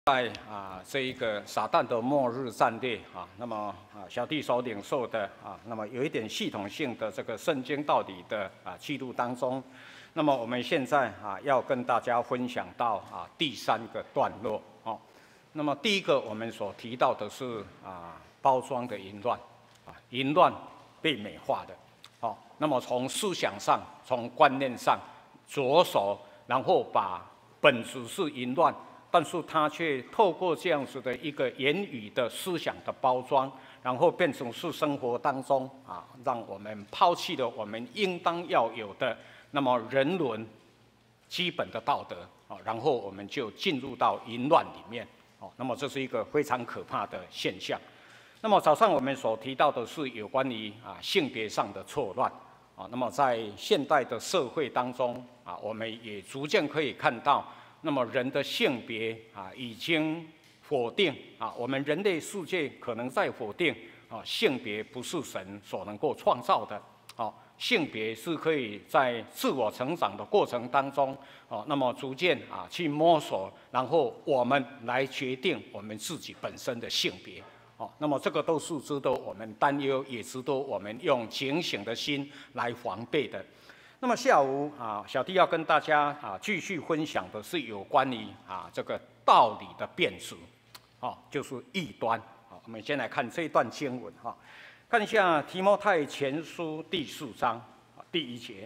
在这一个撒旦的末日战略那么小弟所领受的那么有一点系统性的这个圣经道理的记录当中，那么我们现在要跟大家分享到第3个段落那么第一个我们所提到的是包装的淫乱淫乱被美化的那么从思想上、从观念上着手，然后把本质是淫乱。 但是他却透过这样子的一个言语的思想的包装，然后变成是生活当中让我们抛弃了我们应当要有的那么人伦基本的道德然后我们就进入到淫乱里面那么这是一个非常可怕的现象。那么早上我们所提到的是有关于性别上的错乱那么在现代的社会当中我们也逐渐可以看到。 那么人的性别已经否定我们人类世界可能在否定性别不是神所能够创造的性别是可以在自我成长的过程当中那么逐渐去摸索，然后我们来决定我们自己本身的性别那么这个都是值得我们担忧，也值得我们用警醒的心来防备的。 那么下午小弟要跟大家继续分享的是有关于这个道理的辩识就是异端我们先来看这一段经文看一下提摩太前书第4章第1节。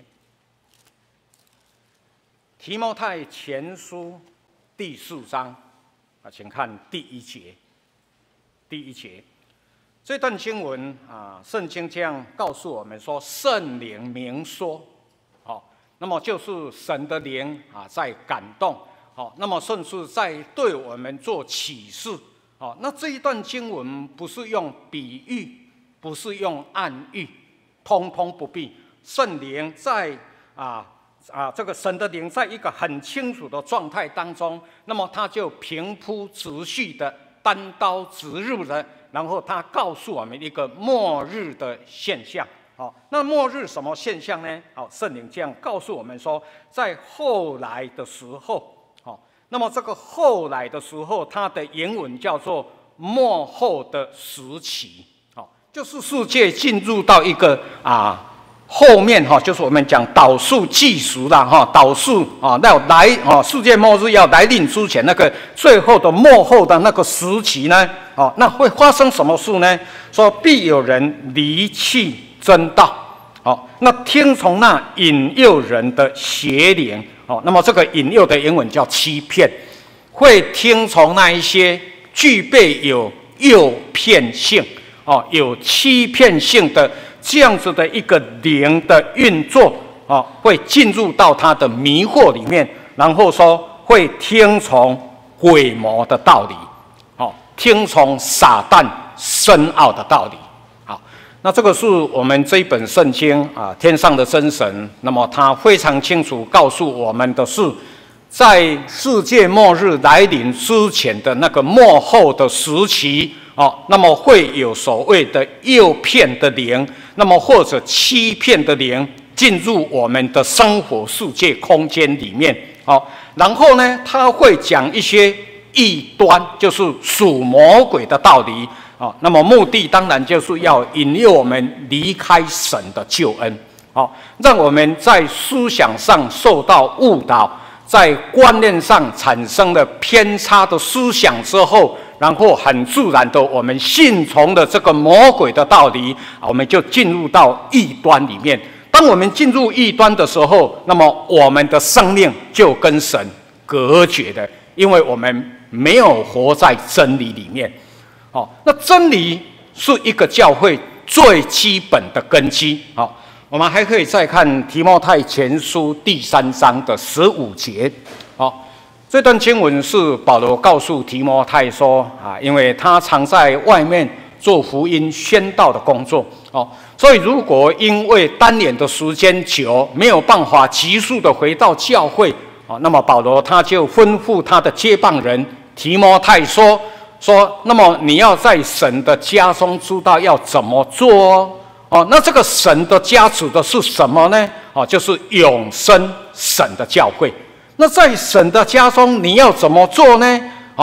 提摩太前书第4章请看第1节。第1节这段经文圣经这样告诉我们说，圣灵明说。 那么就是神的灵在感动那么甚至在对我们做启示那这一段经文不是用比喻，不是用暗喻，通通不必。圣灵在这个神的灵在一个很清楚的状态当中，那么他就平铺直叙的、单刀直入的，然后他告诉我们一个末日的现象。 那末日什么现象呢？圣灵这样告诉我们说，在后来的时候，那么这个后来的时候，它的原文叫做末后的时期，就是世界进入到一个后面就是我们讲倒数计时了倒数要来世界末日要来临之前那个最后的末后的那个时期呢那会发生什么事呢？说必有人离弃。 真道，那听从那引诱人的邪灵，那么这个引诱的原文叫欺骗，会听从那一些具备有诱骗性，有欺骗性的这样子的一个灵的运作，会进入到他的迷惑里面，然后说会听从鬼魔的道理，听从撒旦深奥的道理。 那这个是我们这一本圣经天上的真神，那么他非常清楚告诉我们的是，在世界末日来临之前的那个末后的时期那么会有所谓的诱骗的灵，那么或者欺骗的灵进入我们的生活世界空间里面然后呢，他会讲一些异端，就是属魔鬼的道理。 那么目的当然就是要引诱我们离开神的救恩，让我们在思想上受到误导，在观念上产生了偏差的思想之后，然后很自然的我们信从了这个魔鬼的道理，我们就进入到异端里面。当我们进入异端的时候，那么我们的生命就跟神隔绝了，因为我们没有活在真理里面。 那真理是一个教会最基本的根基。我们还可以再看提摩太前书第3章的15节。这段经文是保罗告诉提摩太说因为他常在外面做福音宣道的工作所以如果因为单年的时间久，没有办法急速的回到教会那么保罗他就吩咐他的接棒人提摩太说。 那么你要在神的家中知道要怎么做那这个神的家指的是什么呢？就是永生神的教会。那在神的家中你要怎么做呢？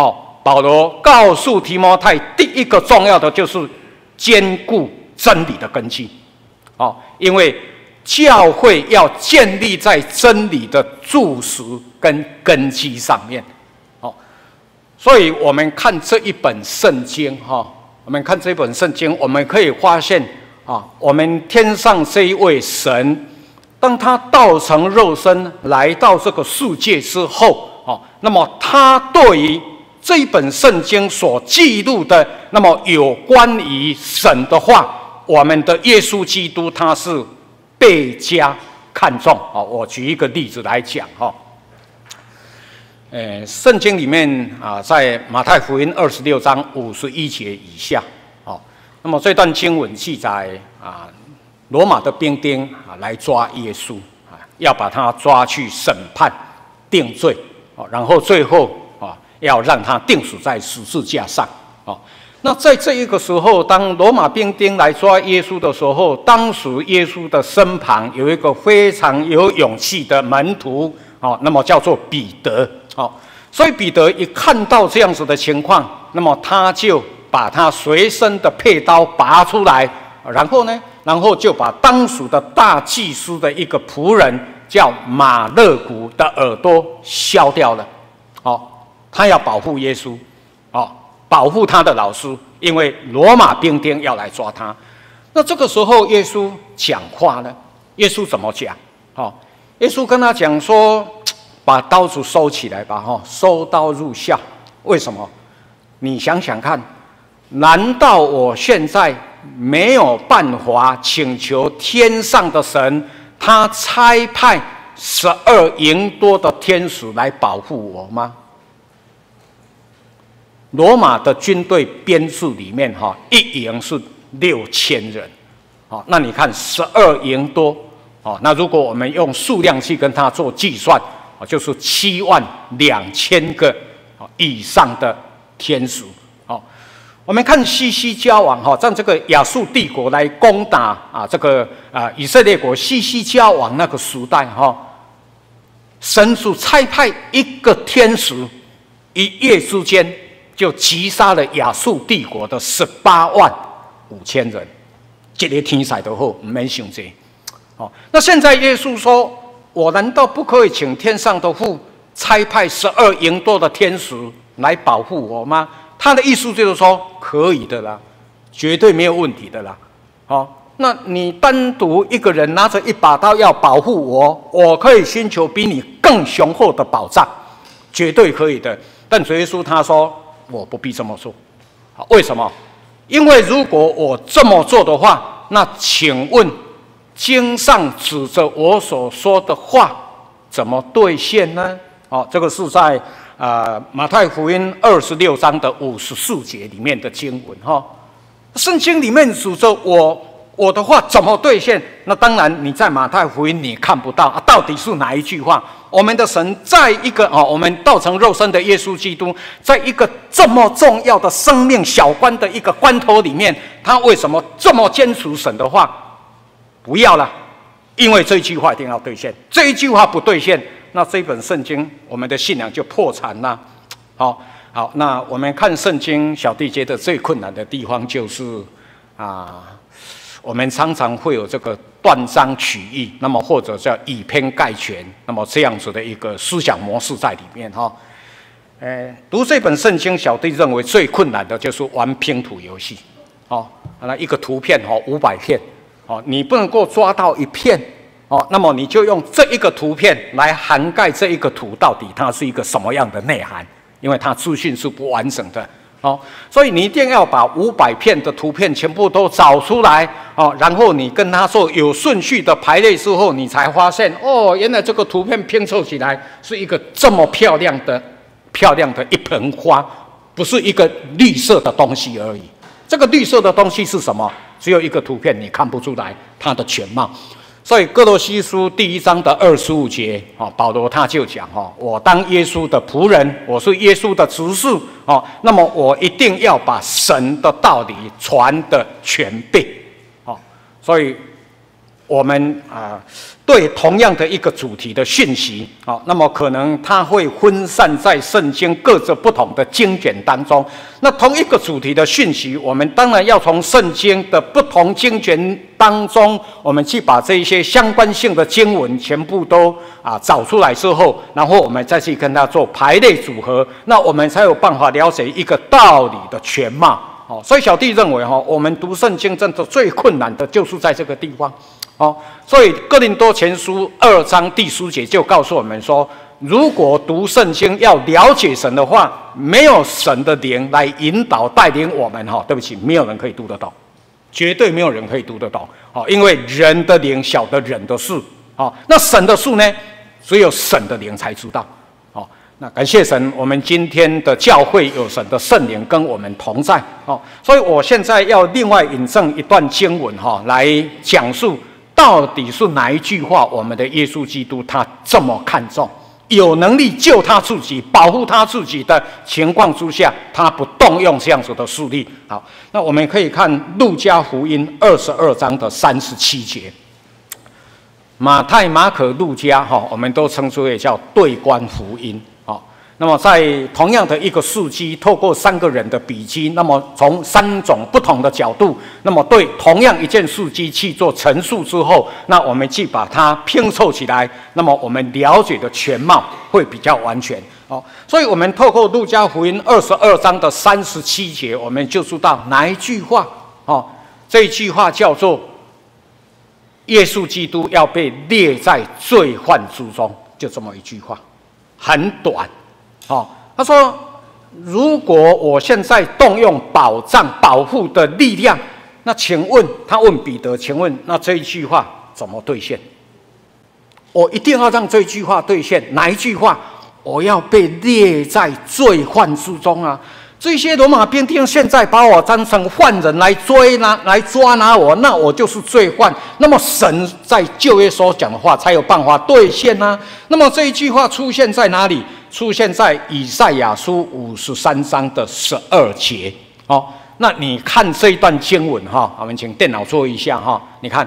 保罗告诉提摩太，第一个重要的就是坚固真理的根基。因为教会要建立在真理的柱石跟根基上面。所以我们看这一本圣经，我们看这本圣经，我们可以发现，我们天上这一位神，当他道成肉身来到这个世界之后，那么他对于这一本圣经所记录的，那么有关于神的话，我们的耶稣基督他是倍加看重。我举一个例子来讲，圣经里面在马太福音26章51节以下，那么这段经文记载罗马的兵丁来抓耶稣，要把他抓去审判定罪，然后最后要让他钉死在十字架上。那在这一个时候，当罗马兵丁来抓耶稣的时候，当时耶稣的身旁有一个非常有勇气的门徒，那么叫做彼得。所以彼得一看到这样子的情况，那么他就把他随身的佩刀拔出来，然后就把当时的大祭司的一个仆人叫马勒古的耳朵削掉了。他要保护耶稣，保护他的老师，因为罗马兵丁要来抓他。那这个时候耶稣讲话了，耶稣怎么讲？耶稣跟他讲说，把刀子收起来吧，收刀入鞘。为什么？你想想看，难道我现在没有办法请求天上的神，他差派12营多的天使来保护我吗？罗马的军队编制里面，一营是6000人，那你看12营多，那如果我们用数量去跟他做计算，就是72000个以上的天使。我们看西西家王，在这个亚述帝国来攻打这个以色列国，西西家王那个时代，神主差派一个天使，一夜之间就击杀了亚述帝国的185000人。这个天才都好，不免想这。那现在耶稣说，我难道不可以请天上的父差派12营多的天使来保护我吗？他的意思就是说，可以的啦，绝对没有问题的啦。那你单独一个人拿着一把刀要保护我，我可以寻求比你更雄厚的保障，绝对可以的。但主耶稣他说，我不必这么做。为什么？因为如果我这么做的话，那请问经上指着我所说的话怎么兑现呢？这个是在马太福音26章的54节里面的经文。圣经里面指着我的话怎么兑现？那当然你在马太福音你看不到到底是哪一句话。我们的神在一个我们道成肉身的耶稣基督，在一个这么重要的生命小关的一个关头里面，他为什么这么坚持神的话？不要了，因为这一句话一定要兑现。这一句话不兑现，那这本圣经我们的信仰就破产了。好，那我们看圣经小弟觉得最困难的地方就是我们常常会有这个断章取义，那么或者叫以偏概全，那么这样子的一个思想模式在里面。读这本圣经，小弟认为最困难的就是玩拼图游戏。那一个图片500片，你不能够抓到一片，那么你就用这一个图片来涵盖这一个图到底它是一个什么样的内涵，因为它资讯是不完整的。所以你一定要把500片的图片全部都找出来，然后你跟他说有顺序的排列之后，你才发现原来这个图片拼凑起来是一个这么漂亮的一盆花，不是一个绿色的东西而已。这个绿色的东西是什么？只有一个图片，你看不出来它的全貌。所以哥罗西书第1章的25节，保罗他就讲，我当耶稣的仆人，我是耶稣的执事，那么我一定要把神的道理传得全备。所以我们对同样的一个主题的讯息，那么可能它会分散在圣经各个不同的经卷当中。那同一个主题的讯息，我们当然要从圣经的不同经卷当中，我们去把这一些相关性的经文全部都找出来之后，然后我们再去跟它做排列组合，那我们才有办法了解一个道理的全貌。所以小弟认为我们读圣经真的最困难的就是在这个地方。所以哥林多前书2章第10节就告诉我们说，如果读圣经要了解神的话，没有神的灵来引导带领我们，对不起，没有人可以读得懂，绝对没有人可以读得懂。因为人的灵晓得人的事，那神的事呢，只有神的灵才知道。那感谢神，我们今天的教会有神的圣灵跟我们同在。所以我现在要另外引证一段经文来讲述到底是哪一句话，我们的耶稣基督他这么看重，有能力救他自己、保护他自己的情况之下，他不动用这样子的势力。好，那我们可以看路加福音22章的37节。马太、马可、路加，我们都称之为叫对观福音。那么在同样的一个事迹，透过3个人的笔记，那么从3种不同的角度，那么对同样一件事迹去做陈述之后，那我们去把它拼凑起来，那么我们了解的全貌会比较完全。所以我们透过路加福音22章的37节，我们就知道哪一句话。这一句话叫做耶稣基督要被列在罪犯之中，就这么一句话，很短。他说：“如果我现在动用保障、保护的力量，那请问，他问彼得，请问那这一句话怎么兑现？我一定要让这一句话兑现。哪一句话？我要被列在罪犯之中啊！这些罗马兵丁现在把我当成犯人来抓拿我，那我就是罪犯。那么神在旧约所讲的话才有办法兑现啊。那么这一句话出现在哪里？出现在以赛亚书53章的12节。那你看这一段经文我们请电脑做一下你看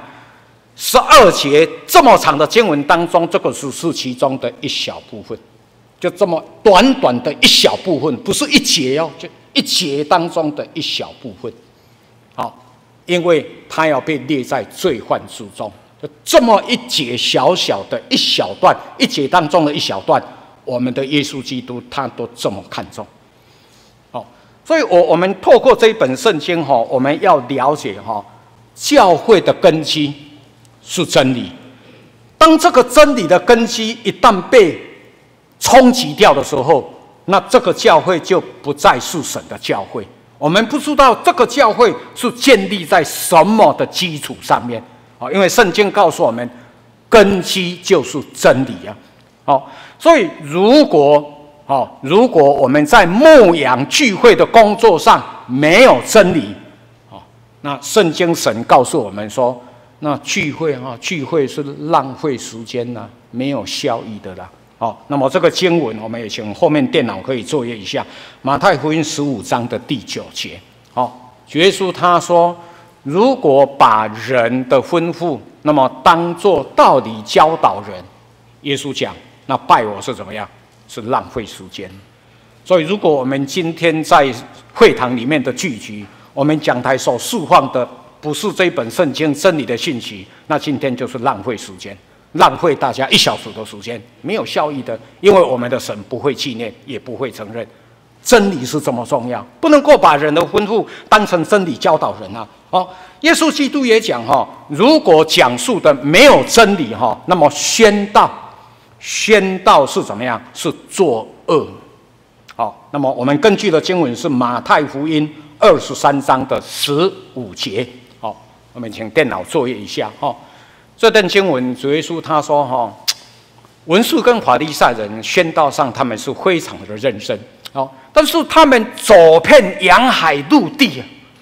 12节这么长的经文当中，这个只是其中的一小部分。就这么短短的一小部分，不是一节就一节当中的一小部分。因为他要被列在罪犯之中，就这么一节小小的一小段，一节当中的一小段，我们的耶稣基督他都这么看重。所以我们透过这一本圣经我们要了解教会的根基是真理。当这个真理的根基一旦被冲击掉的时候，那这个教会就不再是神的教会。我们不知道这个教会是建立在什么的基础上面因为圣经告诉我们，根基就是真理啊。所以如果我们在牧养聚会的工作上没有真理那圣经神告诉我们说，那聚会是浪费时间没有效益的啦。那么这个经文我们也请后面电脑可以作业一下，马太福音15章的第9节。主耶稣他说，如果把人的吩咐那么当作道理教导人，耶稣讲，那拜我是怎么样？是浪费时间。所以如果我们今天在会堂里面的聚集，我们讲台所释放的不是这本圣经真理的信息，那今天就是浪费时间，浪费大家1小时的时间，没有效益的。因为我们的神不会纪念，也不会承认。真理是这么重要，不能够把人的吩咐当成真理教导人耶稣基督也讲如果讲述的没有真理那么宣道是怎么样？是作恶。那么我们根据的经文是马太福音23章的15节。我们请电脑作业一下这段经文，主耶稣他说文士跟法利赛人宣道上他们是非常的认真但是他们走遍洋海陆地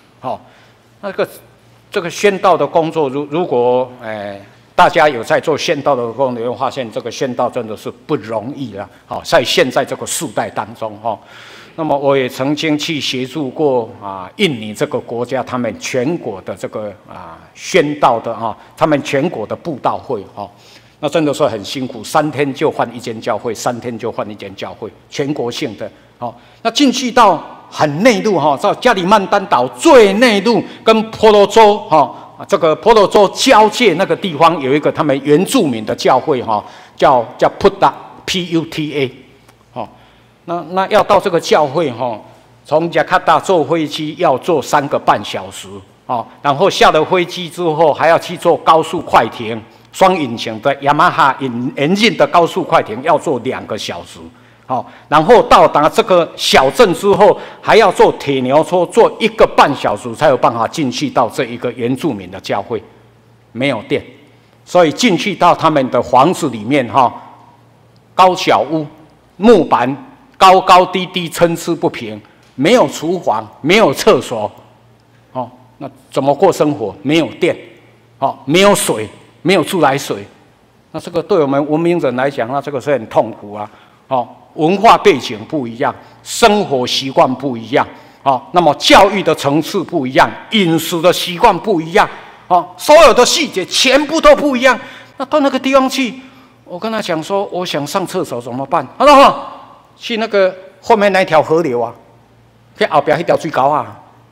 这个宣道的工作，如果大家有在做宣道的工作，你会发现这个宣道真的是不容易了在现在这个世代当中那么我也曾经去协助过印尼这个国家，他们全国的这个宣道的他们全国的布道会那真的是很辛苦，3天就换一间教会，3天就换一间教会，全国性的那进去到很内陆到加里曼丹岛最内陆，跟婆罗洲这个婆罗洲交界那个地方有一个他们原住民的教会叫 PUTA。那要到这个教会从雅加达坐飞机要坐3个半小时然后下了飞机之后还要去坐高速快艇，双引擎的雅马哈引进的高速快艇要坐2个小时然后到达这个小镇之后还要坐铁牛车坐1个半小时才有办法进去到这一个原住民的教会，没有电，所以进去到他们的房子里面高小屋木板高高低低参差不平，没有厨房没有厕所那怎么过生活？没有电没有水没有自来水，那这个对我们文明人来讲，那这个是很痛苦文化背景不一样，生活习惯不一样那么教育的层次不一样，饮食的习惯不一样所有的细节全部都不一样。那到那个地方去，我跟他讲说，我想上厕所怎么办？他说去那个后面那条河流去后边那条水沟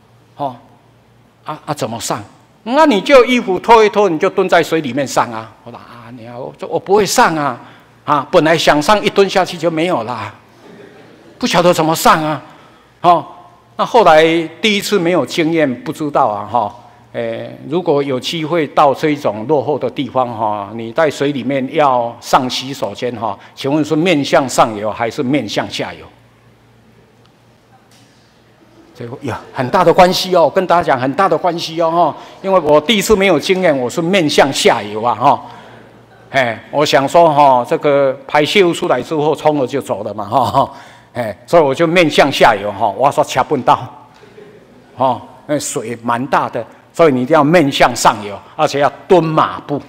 怎么上？那你就衣服脱一脱，你就蹲在水里面上我说我不会上本来想上，一蹲下去就没有啦，不晓得怎么上那后来第一次没有经验，不知道如果有机会到这种落后的地方你在水里面要上洗手间请问是面向上游还是面向下游？这有很大的关系跟大家讲很大的关系因为我第一次没有经验，我是面向下游我想说这个排泄物出来之后冲了就走了嘛所以我就面向下游我说掐不到那水蛮大的，所以你一定要面向上游，而且要蹲马步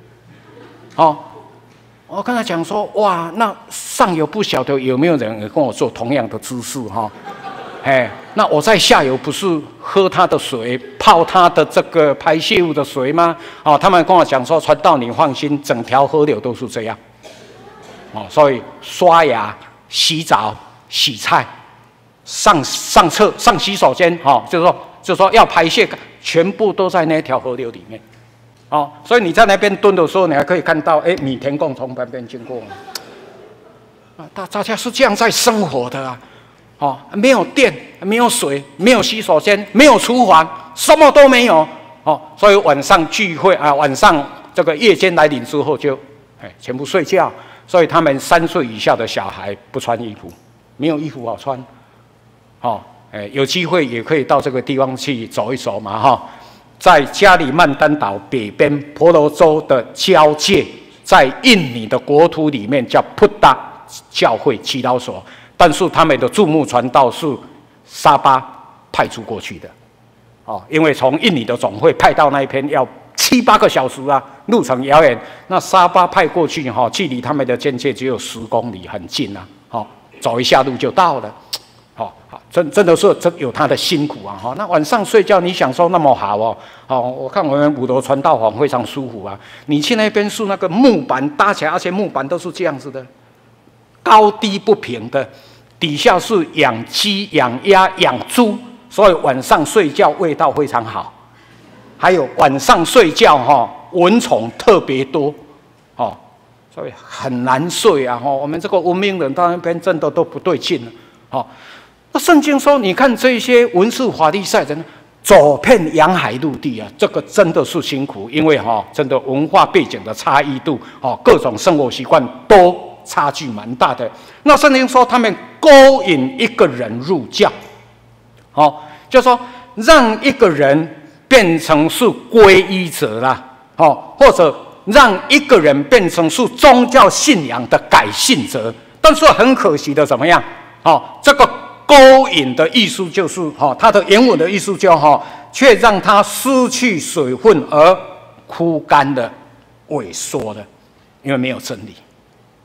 我跟他讲说，哇，那上游不晓得有没有人跟我做同样的姿势那我在下游不是喝他的水，泡他的这个排泄物的水吗？他们跟我讲说，传道你放心，整条河流都是这样所以刷牙、洗澡、洗菜、上洗手间就是说要排泄，全部都在那条河流里面所以你在那边蹲的时候，你还可以看到米田共从旁边经过大家是这样在生活的没有电，没有水，没有洗手间，没有厨房，什么都没有所以晚上聚会晚上这个夜间来临之后就全部睡觉。所以他们3岁以下的小孩不穿衣服，没有衣服好穿有机会也可以到这个地方去走一走嘛在加里曼丹岛北边婆罗洲的交界，在印尼的国土里面叫普达教会祈祷所，但是他们的驻牧传道是沙巴派出过去的因为从印尼的总会派到那一边要7、8个小时路程遥远。那沙巴派过去距离他们的边界只有10公里，很近走一下路就到了真的是有他的辛苦那晚上睡觉，你想说那么好我看我们5楼传道房非常舒服你去那边是那个木板搭起来，而且木板都是这样子的，高低不平的，底下是养鸡、养鸭、养猪，所以晚上睡觉味道非常好。还有晚上睡觉蚊虫特别多所以很难睡我们这个文明人到那边真的都不对劲了那圣经说，你看这些文士法利赛人走遍洋海陆地这个真的是辛苦，因为真的文化背景的差异度各种生活习惯都差距蛮大的。那圣经说他们勾引一个人入教就说让一个人变成是皈依者啦或者让一个人变成是宗教信仰的改信者。但是很可惜的怎么样这个勾引的意思就是它的原文的意思就却让它失去水分而枯干的、萎缩的，因为没有真理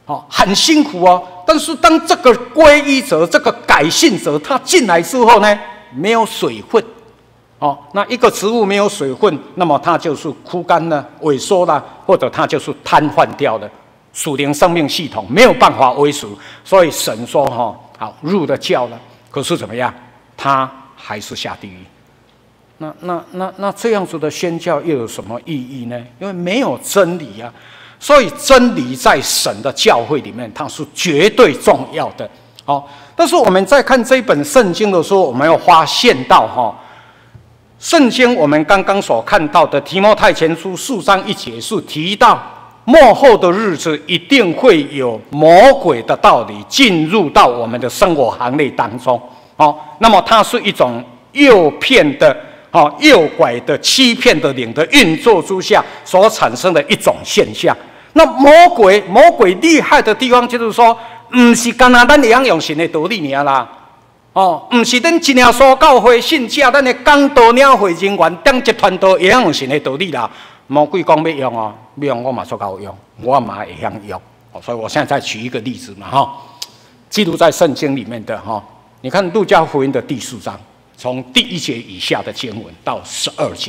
很辛苦哦。但是当这个皈依者、这个改信者他进来之后呢，没有水分，那一个植物没有水分，那么它就是枯干了、萎缩了，或者它就是瘫痪掉了，属灵生命系统没有办法维持。所以神说好，入了教了，可是怎么样？他还是下地狱。那这样子的宣教又有什么意义呢？因为没有真理啊。所以真理在神的教会里面，它是绝对重要的。但是我们在看这本圣经的时候，我们要发现到圣经我们刚刚所看到的提摩太前书4章1节是提到末后的日子一定会有魔鬼的道理进入到我们的生活行列当中。那么它是一种诱骗的、诱拐的、欺骗的灵的运作之下所产生的一种现象。那魔鬼厉害的地方就是说，不是单单咱会晓用神的道理尔啦，不是咱真耶稣教会信者，咱的讲道领会人员当集团都会晓用神的道理啦。魔鬼讲要用要用我嘛说够用，我嘛会晓用。所以我现在再举一个例子嘛，记录在圣经里面的你看路加福音的第4章，从第1节以下的经文到12节，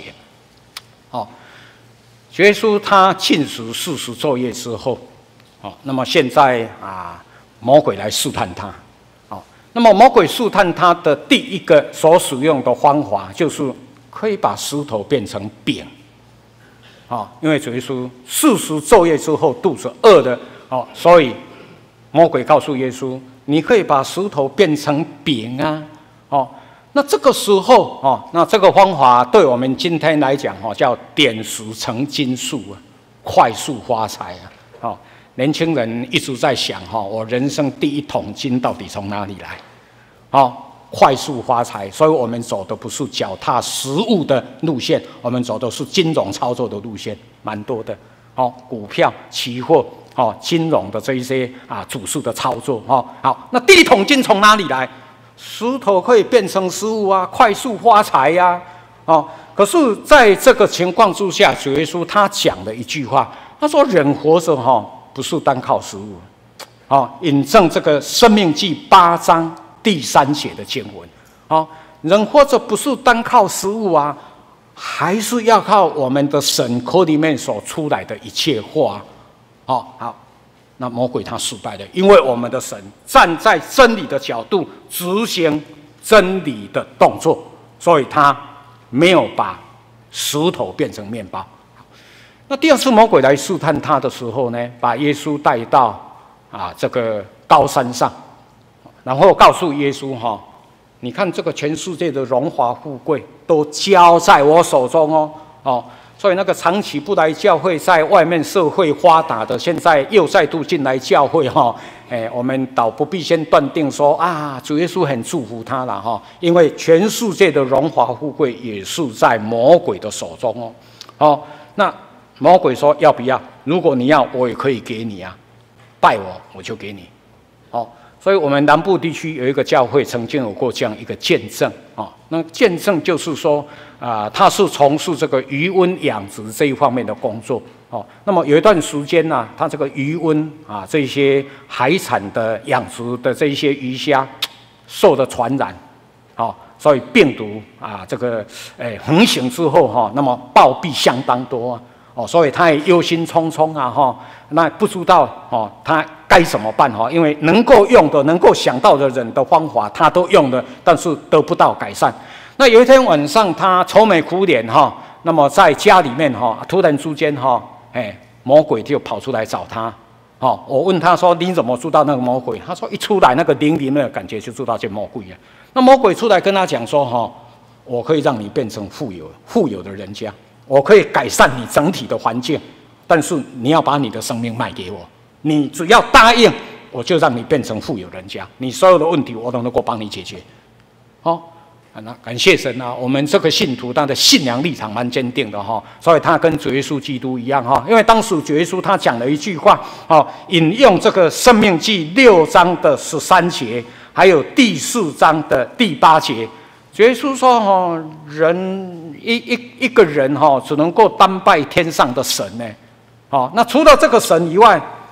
耶稣他禁食40昼夜之后，那么现在魔鬼来试探他，那么魔鬼试探他的第一个所使用的方法就是可以把石头变成饼，因为耶稣40昼夜之后肚子饿了，所以魔鬼告诉耶稣，你可以把石头变成饼啊，那这个时候那这个方法对我们今天来讲叫点石成金术啊，快速发财啊。年轻人一直在想我人生第一桶金到底从哪里来？快速发财，所以我们走的不是脚踏实物的路线，我们走的是金融操作的路线，蛮多的。股票、期货、金融的这一些主事的操作。好，那第一桶金从哪里来？石头可以变成食物啊，快速发财呀！可是在这个情况之下，主耶稣他讲了一句话，他说：“人活着不是单靠食物。”引证这个《申命记》8章第3节的经文。人活着不是单靠食物啊，还是要靠我们的神口里面所出来的一切话。好。那魔鬼他失败了，因为我们的神站在真理的角度执行真理的动作，所以他没有把石头变成面包。那第二次魔鬼来试探他的时候呢，把耶稣带到这个高山上，然后告诉耶稣你看这个全世界的荣华富贵都交在我手中所以那个长期不来教会，在外面社会发达的，现在又再度进来教会我们倒不必先断定说主耶稣很祝福他了因为全世界的荣华富贵也是在魔鬼的手中那魔鬼说要不要？如果你要，我也可以给你啊，拜我就给你所以我们南部地区有一个教会曾经有过这样一个见证那见证就是说他是从事这个渔温养殖这一方面的工作那么有一段时间呢，他这个渔温这些海产的养殖的这些鱼虾受了传染所以病毒这个横行之后那么暴毙相当多所以他也忧心忡忡那不知道他该怎么办因为能够用的、能够想到的人的方法他都用了，但是得不到改善。那有一天晚上，他愁眉苦脸那么在家里面突然之间魔鬼就跑出来找他我问他说：“你怎么知道那个魔鬼？”他说：“一出来那个灵灵的感觉就知道这魔鬼了。”那魔鬼出来跟他讲说：“我可以让你变成富有的人家，我可以改善你整体的环境，但是你要把你的生命卖给我。你只要答应，我就让你变成富有人家，你所有的问题我都能够帮你解决。”那感谢神我们这个信徒他的信仰立场蛮坚定的所以他跟主耶稣基督一样因为当时主耶稣他讲了一句话引用这个《申命记》6章的13节，还有第4章的第8节。主耶稣说人一个人只能够单拜天上的神呢那除了这个神以外，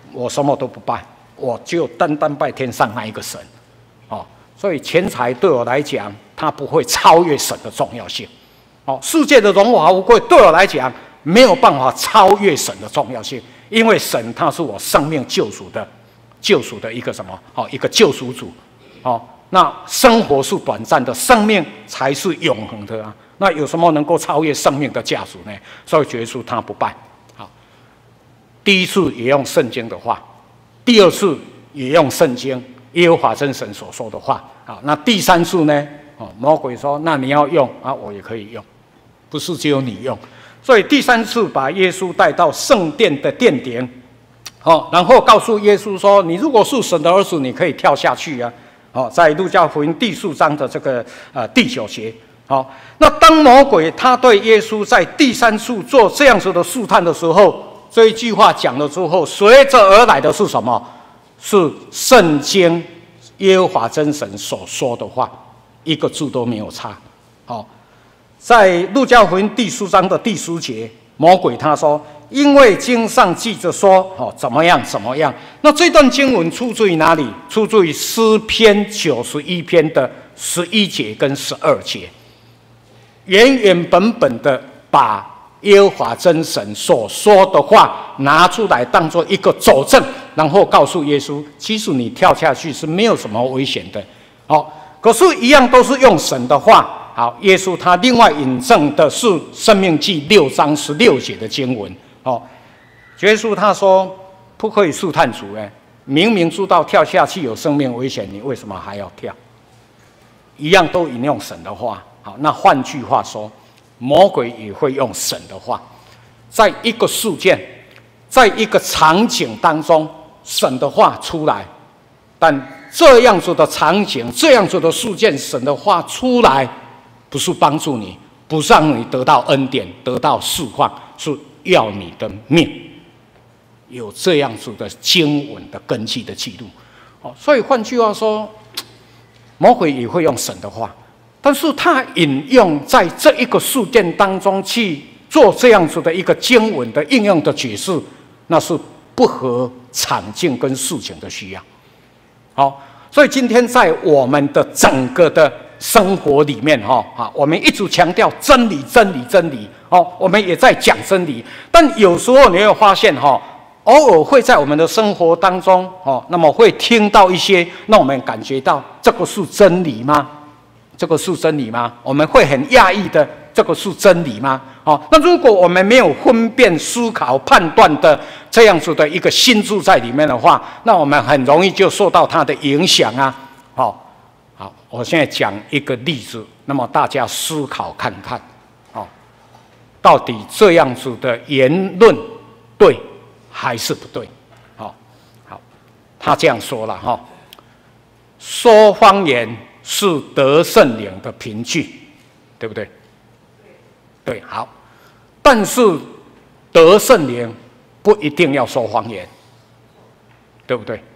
我什么都不拜，我就单单拜天上那一个神。哦，所以钱财对我来讲，它不会超越神的重要性。哦，世界的荣华富贵对我来讲没有办法超越神的重要性，因为神他是我生命救赎的一个什么？哦，一个救赎主。哦，那生活是短暂的，生命才是永恒的啊。那有什么能够超越生命的价值呢？所以耶稣他不拜。好，第一次也用圣经的话，第二次也用圣经耶和华真神所说的话。好，那第三次呢？哦，魔鬼说：“那你要用啊，我也可以用，不是只有你用。”所以第三次把耶稣带到圣殿的殿顶，好，然后告诉耶稣说：“你如果是神的儿子，你可以跳下去啊。”好，在路加福音第4章的这个第9节。好，那当魔鬼他对耶稣在第三次做这样子的试探的时候，这一句话讲了之后，随着而来的是什么？是圣经耶和华真神所说的话，一个字都没有差。好，在路加福音第4章的第10节，魔鬼他说：“因为经上记着说，哦，怎么样怎么样。”那这段经文出自于哪里？出自于诗篇91篇的11节跟12节。原原本本的把耶和华真神所说的话拿出来当做一个佐证，然后告诉耶稣，其实你跳下去是没有什么危险的。好，可是，一样都是用神的话。好，耶稣他另外引证的是《申命记》6章16节的经文。哦，耶稣他说不可以试探主，明明知道跳下去有生命危险，你为什么还要跳？一样都引用神的话。好，那换句话说，魔鬼也会用神的话，在一个事件，在一个场景当中，神的话出来，但这样子的场景，这样子的事件，神的话出来，不是帮助你，不是让你得到恩典，得到释放，是要你的命。有这样子的经文的根基的记录。哦，所以换句话说，魔鬼也会用神的话。但是他引用在这一个事件当中去做这样子的一个经文的应用的解释，那是不合场景跟事情的需要。好，所以今天在我们的整个的生活里面，我们一直强调真理，真理，真理。我们也在讲真理，但有时候你会发现，偶尔会在我们的生活当中，那么会听到一些，让我们感觉到这个是真理吗？这个是真理吗？我们会很讶异的，这个是真理吗？那如果我们没有分辨、思考、判断的这样子的一个心智在里面的话，那我们很容易就受到它的影响啊。好，我现在讲一个例子，那么大家思考看看，到底这样子的言论对还是不对？好，他这样说了，说方言是得圣灵的凭据，对不对？对，好。但是得圣灵不一定要说方言，对不对？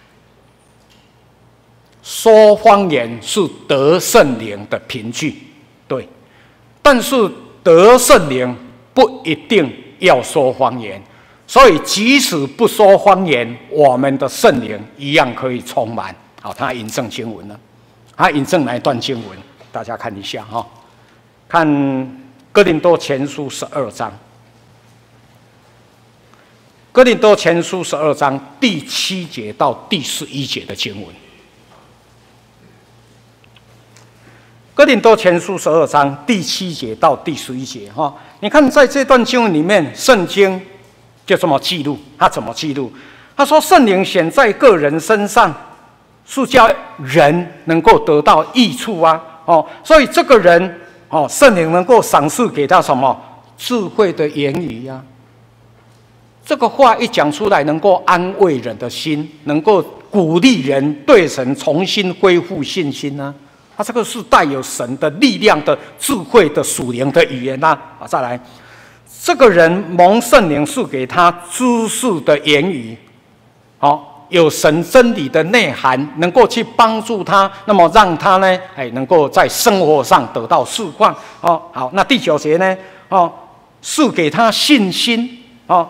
说方言是得圣灵的凭据，对。但是得圣灵不一定要说方言，所以即使不说方言，我们的圣灵一样可以充满。好，他引证经文了。他引证哪一段经文？大家看一下哈，看哥林多前书12章，哥林多前书12章第7节到第11节的经文。哥林多前书12章第7节到第11节哈，你看在这段经文里面，圣经就这么记录，他怎么记录？他说圣灵显在个人身上，是叫人能够得到益处啊！所以这个人圣灵能够赏赐给他什么？智慧的言语啊！这个话一讲出来，能够安慰人的心，能够鼓励人对神重新恢复信心啊！他这个是带有神的力量的智慧的属灵的语言啊！再来，这个人蒙圣灵赐给他知识的言语，有神真理的内涵，能够去帮助他，那么让他呢，能够在生活上得到释放。好，那第9节呢，赐给他信心，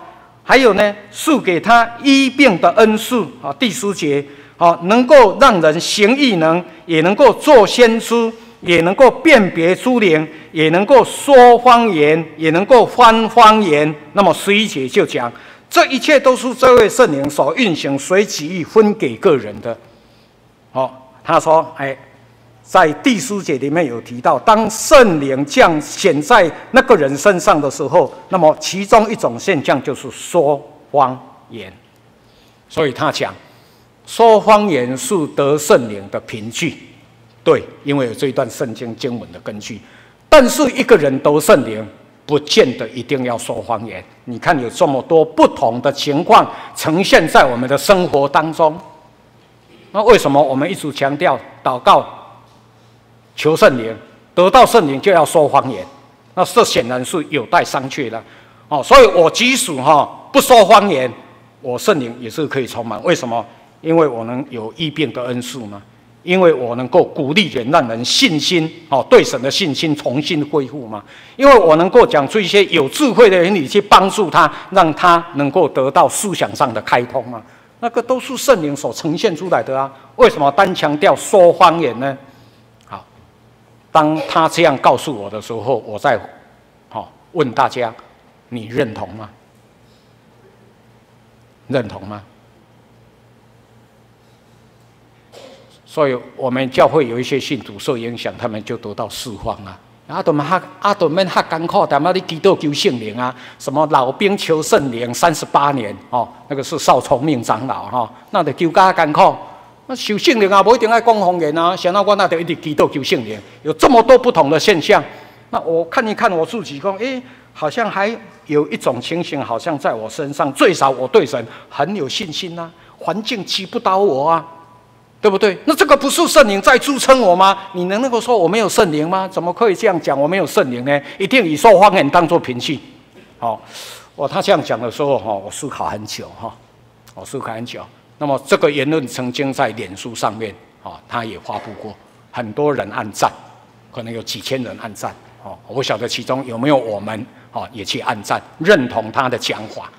还有呢，赐给他医病的恩赐啊。第10节啊，能够让人行异能，也能够做先知，也能够辨别诸灵，也能够说方言，也能够翻方言。那么11节就讲，这一切都是这位圣灵所运行、随己意分给个人的。他说，在第10节里面有提到，当圣灵降显在那个人身上的时候，那么其中一种现象就是说方言。所以他讲，说方言是得圣灵的凭据。对，因为有这一段圣经经文的根据。但是一个人得圣灵，不见得一定要说方言。你看，有这么多不同的情况呈现在我们的生活当中。那为什么我们一直强调祷告求圣灵，得到圣灵就要说方言？那这显然是有待商榷的。所以我即使不说方言，我圣灵也是可以充满。为什么？因为我能有医病的恩赐嘛，因为我能够鼓励人，让人信心对神的信心重新恢复嘛，因为我能够讲出一些有智慧的原理去帮助他，让他能够得到思想上的开通嘛。那个都是圣灵所呈现出来的啊。为什么单强调说方言呢？好，当他这样告诉我的时候，我再问大家，你认同吗？认同吗？所以我们教会有一些信徒受影响，他们就得到释放啊。阿都们较艰苦，但嘛你祈祷求圣灵啊，什么老兵求圣灵38年那个是邵崇明长老那就求加艰苦。那求圣灵啊，不一定爱讲方言啊，想到我那就一直祈祷求圣灵，有这么多不同的现象。那我看一看我自己讲，好像还有一种情形，好像在我身上，最少我对神很有信心啊，环境击不倒我啊。对不对？那这个不是圣灵在支撑我吗？你能够说我没有圣灵吗？怎么可以这样讲？我没有圣灵呢？一定以说方言当作凭据。他这样讲的时候我思考很久我思考很久。那么这个言论曾经在脸书上面他也发布过，很多人按赞，可能有几千人按赞我不晓得其中有没有我们也去按赞，认同他的讲法。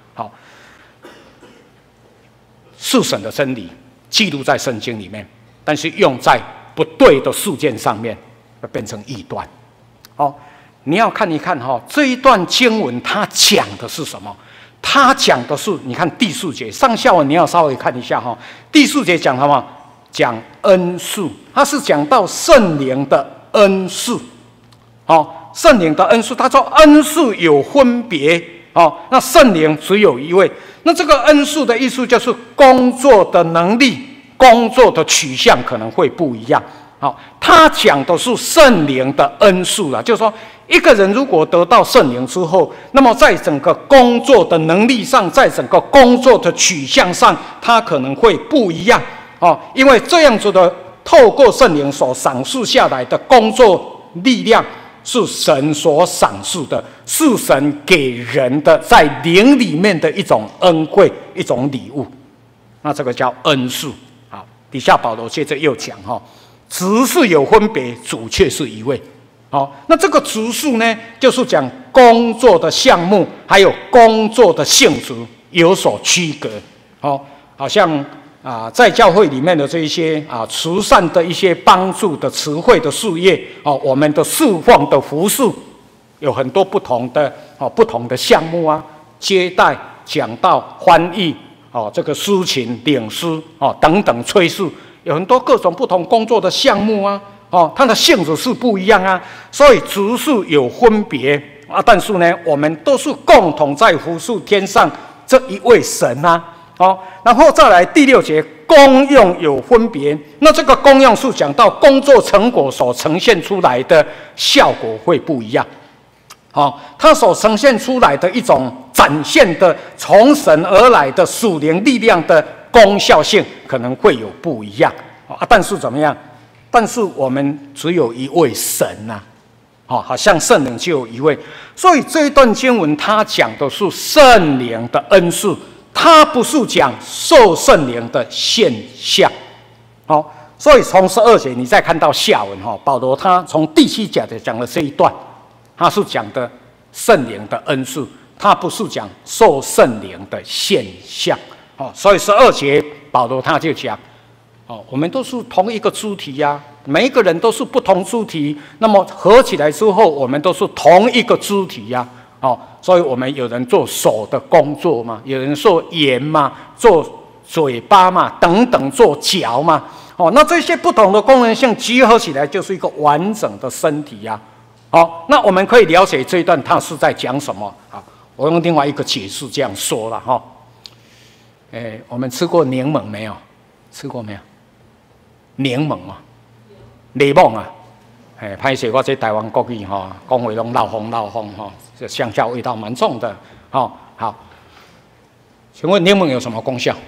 是神的真理。记录在圣经里面，但是用在不对的事件上面，会变成异端。你要看一看这一段经文，它讲的是什么？它讲的是，你看第4节上下文，你要稍微看一下第4节讲什么？讲恩赐，它是讲到圣灵的恩赐。圣灵的恩赐，他说恩赐有分别那圣灵只有一位。那这个恩赐的意思就是工作的能力、工作的取向可能会不一样。他讲的是圣灵的恩赐就是说，一个人如果得到圣灵之后，那么在整个工作的能力上，在整个工作的取向上，他可能会不一样因为这样子的透过圣灵所赏赐下来的工作力量，是神所赏赐的，是神给人的在灵里面的一种恩惠，一种礼物。那这个叫恩赐。好，底下保罗接着又讲职事有分别，主却是一位。那这个职事呢，就是讲工作的项目还有工作的性质有所区隔。好像在教会里面的这一些慈善的一些帮助的慈惠的事业我们的侍奉的服事有很多不同的项目啊，接待、讲道、翻译这个司琴、领诗等等炊事，有很多各种不同工作的项目啊它的性质是不一样啊，所以职事有分别但是呢，我们都是共同在服事天上这一位神啊。然后再来第6节，功用有分别。那这个功用是讲到工作成果所呈现出来的效果会不一样。它所呈现出来的一种展现的从神而来的属灵力量的功效性可能会有不一样但是怎么样？但是我们只有一位神好像圣灵就有一位。所以这一段经文它讲的是圣灵的恩赐，它不是讲受圣灵的现象。所以从12节你再看到下文保罗他从第7节讲的这一段，他是讲的圣灵的恩赐， 它不是讲受圣灵的现象。哦，所以12节保罗他就讲，哦，我们都是同一个肢体呀，每一个人都是不同肢体，那么合起来之后，我们都是同一个肢体呀。哦，所以我们有人做手的工作嘛，有人做眼嘛，做嘴巴嘛，等等做脚嘛。哦，那这些不同的功能性集合起来，就是一个完整的身体呀。好，那我们可以了解这一段他是在讲什么啊？我用另外一个解释这样说了哈。我们吃过柠檬没有？吃过没有？柠檬啊，柠檬啊，拍摄我这台湾国语哈，讲话拢老风哈，这乡下味道蛮重的。好，好，请问柠檬有什么功效？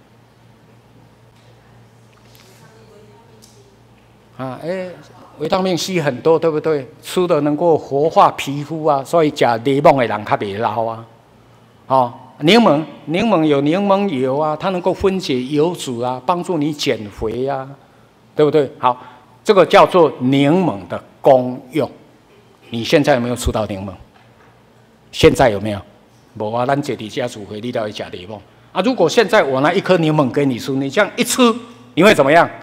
啊，维他命 C 很多，对不对？吃的能够活化皮肤啊，所以吃柠檬的人较袂老啊。哦，柠檬有柠檬油啊，它能够分解油脂啊，帮助你减肥啊，对不对？好，这个叫做柠檬的功用。你现在有没有吃到柠檬？现在有没有？无啊，咱坐伫家煮回，你都要吃柠檬啊。如果现在我拿一颗柠檬给你吃，你这样一吃，你会怎么样？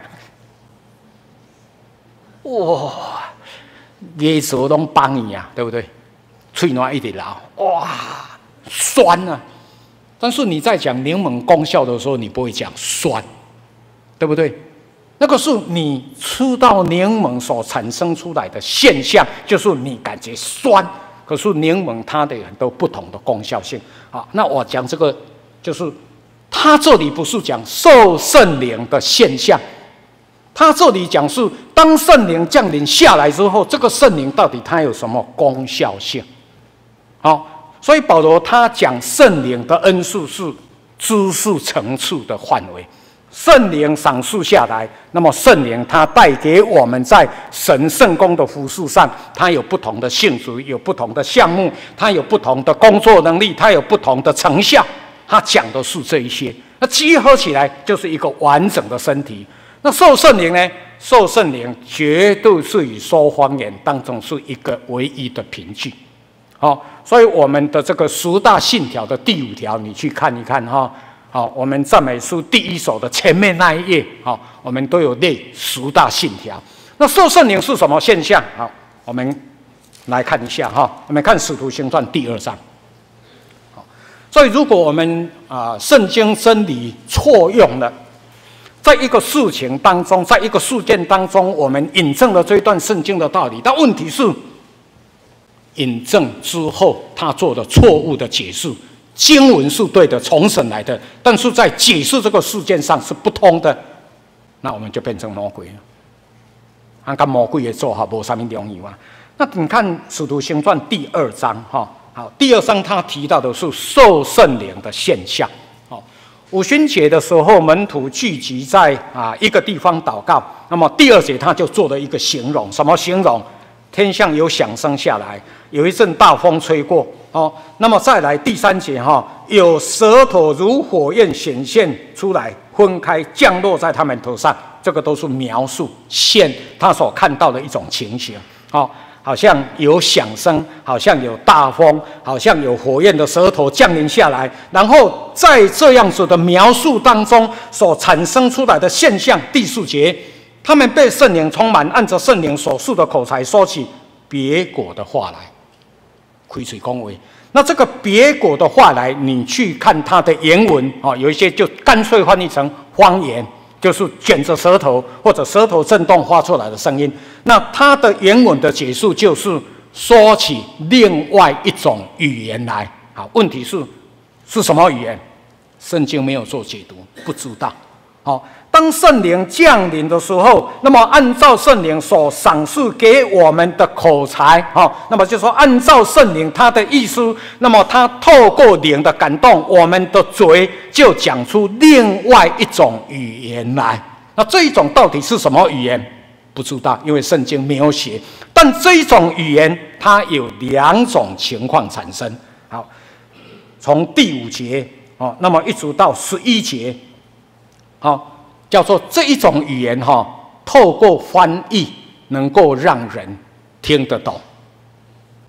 哇，牙舌拢帮你啊，对不对？嘴暖一直流，哇，酸啊！但是你在讲柠檬功效的时候，你不会讲酸，对不对？那个是你吃到柠檬所产生出来的现象，就是你感觉酸。可是柠檬它的很多不同的功效性。好，那我讲这个，就是它这里不是讲受圣灵的现象。他这里讲是，当圣灵降临下来之后，这个圣灵到底它有什么功效性？好，所以保罗他讲圣灵的恩赐是知识层次的范围。圣灵赏赐下来，那么圣灵它带给我们在神圣工的服事上，它有不同的性质，有不同的项目，它有不同的工作能力，它有不同的成效。他讲的是这一些，那集合起来就是一个完整的身体。那受圣灵呢？受圣灵绝对是以说方言当中是一个唯一的凭据。好，所以我们的这个10大信条的第5条，你去看一看哈。好，我们赞美书第1首的前面那一页，好，我们都有列10大信条。那受圣灵是什么现象？好，我们来看一下哈。我们看《使徒行传》第2章。好，所以如果我们圣经真理错用了，在一个事情当中，在一个事件当中，我们引证了这一段圣经的道理，但问题是，引证之后他做了错误的解释。经文是对的，重审来的，但是在解释这个事件上是不通的，那我们就变成魔鬼了。跟魔鬼也做好没什么两样嘛。那你看《使徒行传》第2章哈，好，第2章他提到的是受圣灵的现象。五旬节的时候，门徒聚集在一个地方祷告。那么第2节他就做了一个形容，什么形容？天上有响声下来，有一阵大风吹过。那么再来第3节有舌头如火焰显现出来，分开降落在他们头上。这个都是描述他所看到的一种情形。好像有响声，好像有大风，好像有火焰的舌头降临下来，然后在这样子的描述当中所产生出来的现象，第4节，他们被圣灵充满，按着圣灵所述的口才说起别国的话来，开嘴讲话。那这个别国的话来，你去看它的原文有一些就干脆翻译成方言。就是卷着舌头或者舌头震动发出来的声音。那它的原文的解释就是说起另外一种语言来。好，问题是什么语言？圣经没有做解读，不知道。好，当圣灵降临的时候，那么按照圣灵所赏赐给我们的口才，那么就说按照圣灵他的意思，那么他透过灵的感动，我们的嘴就讲出另外一种语言来。那这一种到底是什么语言？不知道，因为圣经没有写。但这一种语言，它有2种情况产生。好，从第5节那么一直到11节。叫做这一种语言透过翻译能够让人听得懂。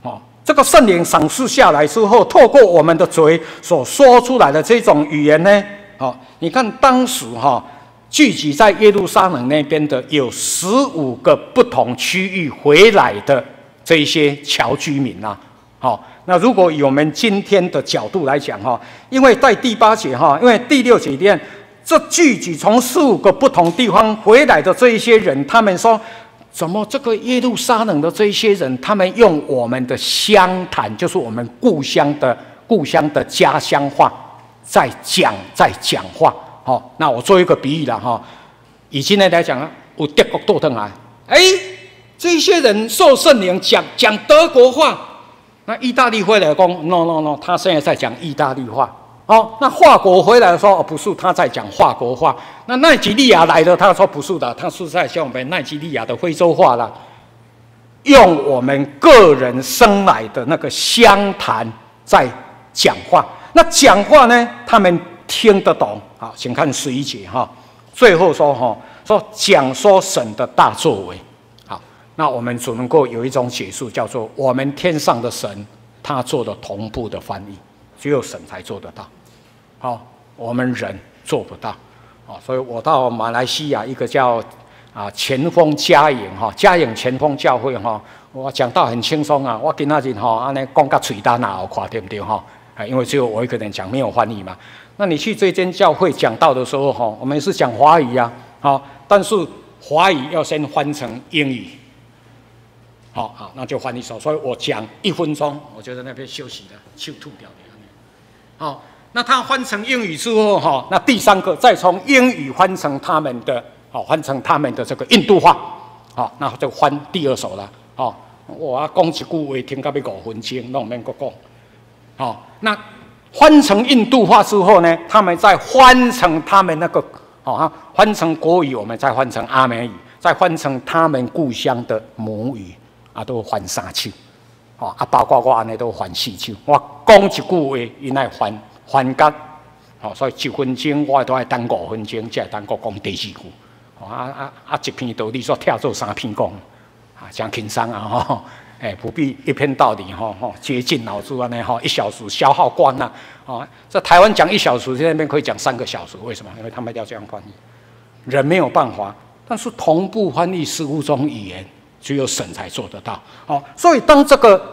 这个圣灵赏赐下来之后，透过我们的嘴所说出来的这种语言呢，你看当时聚集在耶路撒冷那边的有15个不同区域回来的这一些侨居民啊，那如果以我们今天的角度来讲因为在第8节因为第6节里面，这聚集从15个不同地方回来的这一些人，他们说，怎么这个耶路撒冷的这一些人，他们用我们的乡谈，就是我们故乡的家乡话，在讲话。那我做一个比喻啦以今天来讲有德国斗争啊，这些人受圣灵讲德国话，那意大利回来说 no， 他现在在讲意大利话。那法国回来说不是，他在讲法国话。那奈及利亚来的，他说不是的，他是在讲我们奈及利亚的非洲话啦。用我们个人生来的那个乡谈在讲话。那讲话呢，他们听得懂。好，请看11节最后说讲说神的大作为。好，那我们只能够有一种解释，叫做我们天上的神他做了同步的翻译，只有神才做得到。我们人做不到。所以我到马来西亚一个叫前锋嘉颖前锋教会我讲到很轻松啊，我今仔日安尼讲到嘴大哪有看对不对因为只有我一个人讲，没有翻译嘛。那你去这间教会讲道的时候我们是讲华语啊，但是华语要先翻成英语。好，那就翻译手。所以我讲1分钟，我就在那边休息了，手吐掉的。那他翻成英语之后那第3个再从英语翻成他们的这个印度话。那就翻第2首了。我讲一句话听到要5分钟，拢免搁讲。那翻成印度话之后呢，他们再翻成他们那个翻成国语，我们再翻成阿美语，再翻成他们故乡的母语都翻3首。包括我安尼都翻4首。我讲一句话，伊来翻到所以1分钟我都要等5分钟，才会当搁讲第4句。一篇道理说跳做3篇讲，真轻松啊不必一篇道理竭尽脑汁安尼1小时消耗光了在台湾讲1小时，在那边可以讲3个小时，为什么？因为他们要这样翻译，人没有办法。但是同步翻译15种语言，只有神才做得到。所以当这个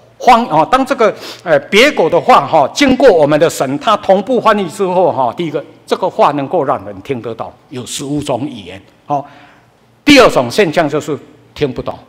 别国的话经过我们的神，他同步翻译之后第一个，这个话能够让人听得懂，有15种语言。第2种现象就是听不懂。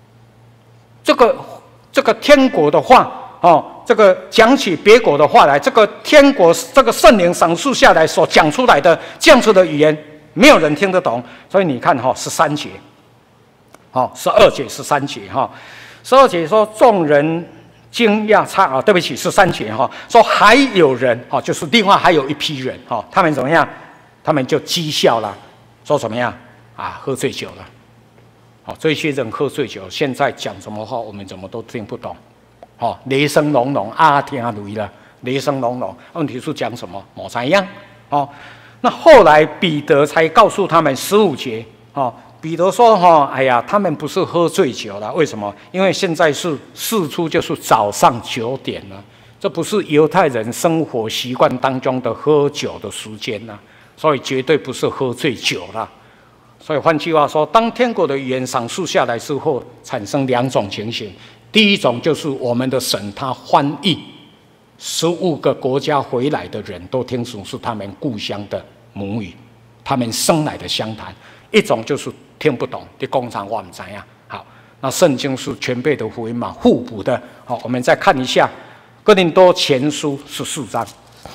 这个天国的话这个讲起别国的话来，这个天国这个圣灵赏赐下来所讲出来的这样子的语言，没有人听得懂。所以你看13节12节13节12节说众人惊讶对不起13节说还有人就是另外还有一批人他们怎么样？他们就讥笑了，说怎么样喝醉酒了。这些人喝醉酒，现在讲什么话我们怎么都听不懂。雷声隆隆听累了，雷声隆隆。问题是讲什么？没怎样。那后来彼得才告诉他们15节彼得说哎呀，他们不是喝醉酒了，为什么？因为现在是事出就是早上9点了，这不是犹太人生活习惯当中的喝酒的时间了，所以绝对不是喝醉酒了。所以换句话说，当天国的语言赏赐下来之后，产生2种情形。第一种就是我们的神他翻译15个国家回来的人都听成是他们故乡的母语，他们生来的乡谈。一种就是听不懂，你讲啥我不知道。好，那圣经是全备的福音嘛，互补的。我们再看一下哥林多前书14章。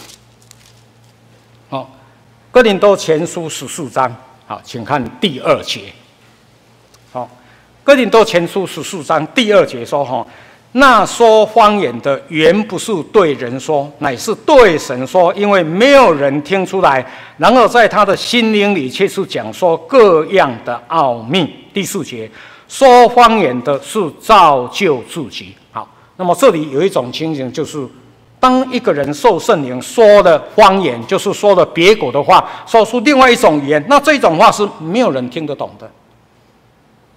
哥林多前书14章。好，请看第2节。哥林多前书14章第2节说那说方言的原不是对人说，乃是对神说，因为没有人听出来，然而在他的心灵里却是讲说各样的奥秘。第4节，说方言的是造就自己。好，那么这里有一种情形，就是当一个人受圣灵说了方言，就是说了别国的话，说出另外一种语言，那这种话是没有人听得懂的。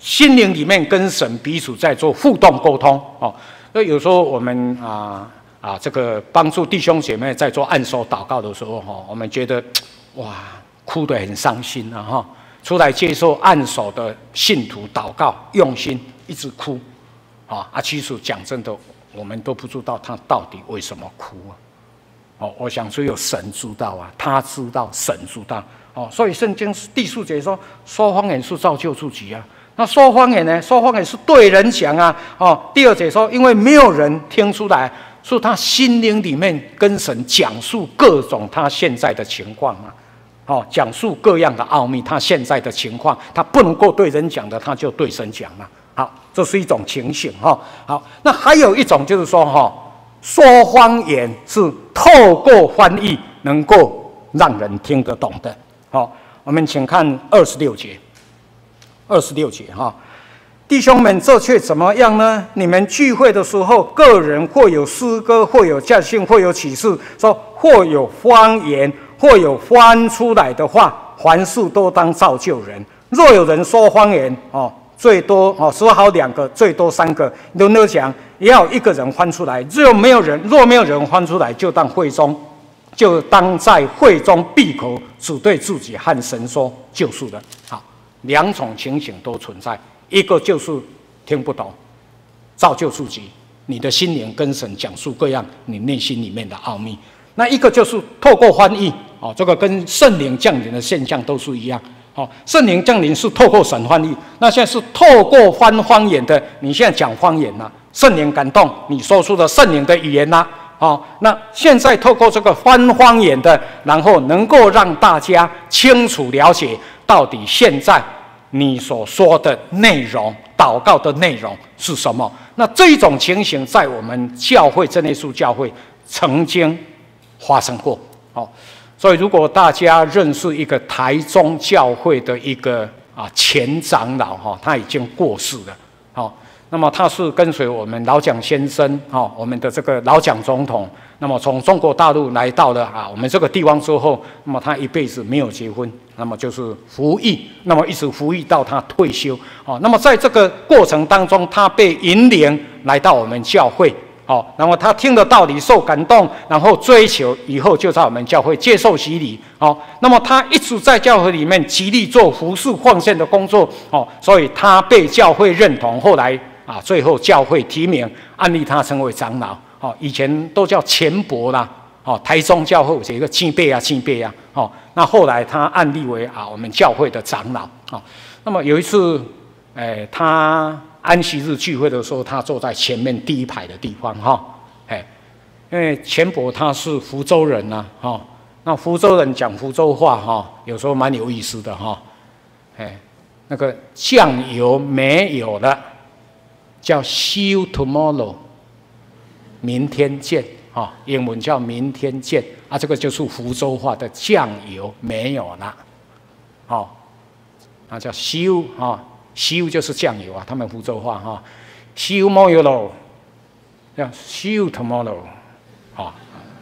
心灵里面跟神彼此在做互动沟通哦。所以有时候我们这个帮助弟兄姐妹在做按手祷告的时候哈，我们觉得哇哭得很伤心啊哈。出来接受按手的信徒祷告，用心一直哭其实讲真的，我们都不知道他到底为什么哭啊。我想只有神知道啊，他知道，神知道所以圣经第4节说方言是造就自己啊。那说方言呢？说方言是对人讲啊。第2节说，因为没有人听出来，是他心灵里面跟神讲述各种他现在的情况啊。讲述各样的奥秘，他现在的情况，他不能够对人讲的，他就对神讲了。好，这是一种情形好，那还有一种就是说说方言是透过翻译能够让人听得懂的。我们请看26节。26节弟兄们，这却怎么样呢？你们聚会的时候，个人或有诗歌，或有教训，或有启示，说或有方言，或有翻出来的话，凡事都当造就人。若有人说方言最多说好2个，最多3个，轮流讲，也要1个人翻出来。若没有人翻出来，就当在会中闭口，只对自己和神说就是了。好，2种情形都存在，一个就是听不懂，造就自己，你的心灵跟神讲述各样你内心里面的奥秘；那一个就是透过翻译这个跟圣灵降临的现象都是一样。圣灵降临是透过神翻译，那现在是透过翻方言的。你现在讲方言了，圣灵感动你说出了圣灵的语言啦。那现在透过这个翻方言的，然后能够让大家清楚了解到底现在你所说的内容、祷告的内容是什么。那这一种情形在我们教会真耶稣教会曾经发生过。所以如果大家认识一个台中教会的一个前长老他已经过世了。那么他是跟随我们老蒋先生我们的这个老蒋总统，那么从中国大陆来到了我们这个地方之后，那么他一辈子没有结婚，那么就是服役，那么一直服役到他退休。那么在这个过程当中，他被引领来到我们教会。然后他听了道理受感动，然后追求，以后就在我们教会接受洗礼。那么他一直在教会里面极力做服事奉献的工作。所以他被教会认同，后来最后教会提名按立他成为长老。以前都叫前伯啦。台中教会有一个前辈啊。那后来他按立为我们教会的长老。那么有一次，他安息日聚会的时候，他坐在前面第1排的地方因为前伯他是福州人那福州人讲福州话有时候蛮有意思的那个酱油没有了，叫 see you tomorrow， 明天见英文叫明天见这个就是福州话的酱油没有了那叫 see you see you 就是酱油他们福州话see you tomorrow， 叫 see you tomorrow。好，